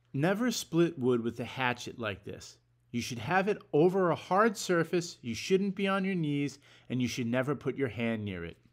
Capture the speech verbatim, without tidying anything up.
Never split wood with a hatchet like this. You should have it over a hard surface, you shouldn't be on your knees, and you should never put your hand near it.